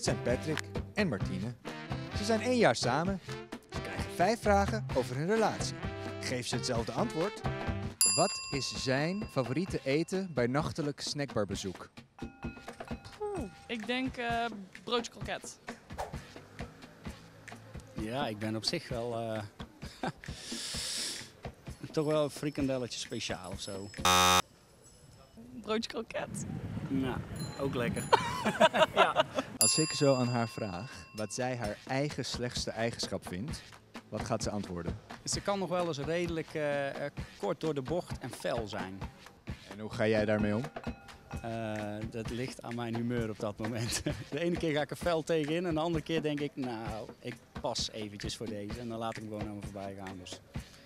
zijn Patrick en Martine. Ze zijn 1 jaar samen. Ze krijgen 5 vragen over hun relatie. Geef ze hetzelfde antwoord. Wat is zijn favoriete eten bij nachtelijk snackbarbezoek? Ik denk broodje kroket. Ja, ik ben op zich wel toch wel een frikandelletje speciaal of zo. Broodje kroket. Nou, ook lekker. Als ik zo aan haar vraag wat zij haar eigen slechtste eigenschap vindt, wat gaat ze antwoorden? Ze kan nog wel eens redelijk kort door de bocht en fel zijn. En hoe ga jij daarmee om? Dat ligt aan mijn humeur op dat moment. De ene keer ga ik er fel tegenin en de andere keer denk ik, nou, ik pas eventjes voor deze. En dan laat ik hem gewoon aan me voorbij gaan. Dus.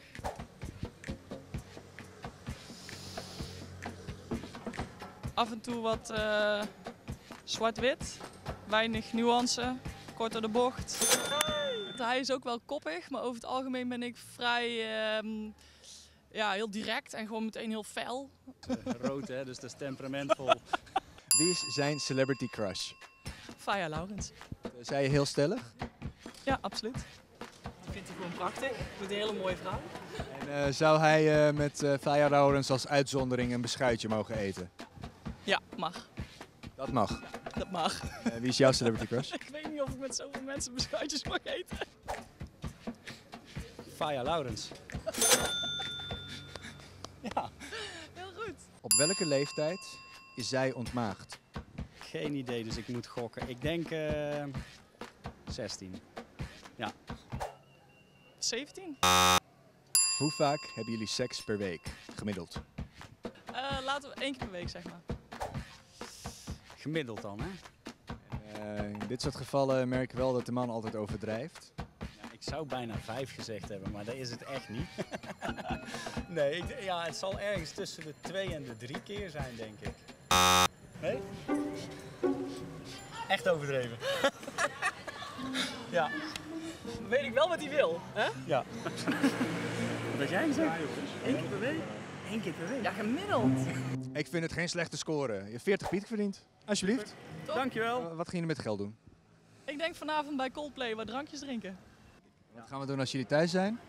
Af en toe wat zwart-wit. Weinig nuance. Kort door de bocht. Hij is ook wel koppig, maar over het algemeen ben ik vrij heel direct en gewoon meteen heel fel. Rood, hè, dus dat is temperamentvol. Wie is zijn celebrity crush? Faya Laurens. Zij je heel stellig? Ja, absoluut. Ik vind het gewoon prachtig. Ik vind het een hele mooie vrouw. En zou hij met Faya Laurens als uitzondering een beschuitje mogen eten? Ja, mag. Dat mag. Dat mag. Wie is jouw celebrity crush? Ik weet niet of ik met zoveel mensen beschuitjes mag eten. Faya Laurens. Ja, Heel goed. Op welke leeftijd is zij ontmaagd? geen idee, dus ik moet gokken. Ik denk 16. Ja. 17? Hoe vaak hebben jullie seks per week, gemiddeld? Laten we 1 keer per week, zeg maar. Gemiddeld dan, hè? In dit soort gevallen merk ik wel dat de man altijd overdrijft. Ja, ik zou bijna 5 gezegd hebben, maar dat is het echt niet. Nee, het zal ergens tussen de 2 en de 3 keer zijn, denk ik. Nee? Echt overdreven. Ja. Dan weet ik wel wat hij wil, hè? Ja. Wat jij zegt? 1 keer per week? 1 keer per week? Ja, gemiddeld. Ik vind het geen slechte score. Je hebt 40 piek verdiend. Alsjeblieft. Dankjewel. Wat ging je met geld doen? Ik denk vanavond bij Coldplay wat drankjes drinken. Wat gaan we doen als jullie thuis zijn?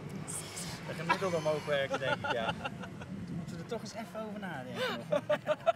De gemiddelde omhoog werken, denk ik, ja. Moeten we er toch eens even over nadenken.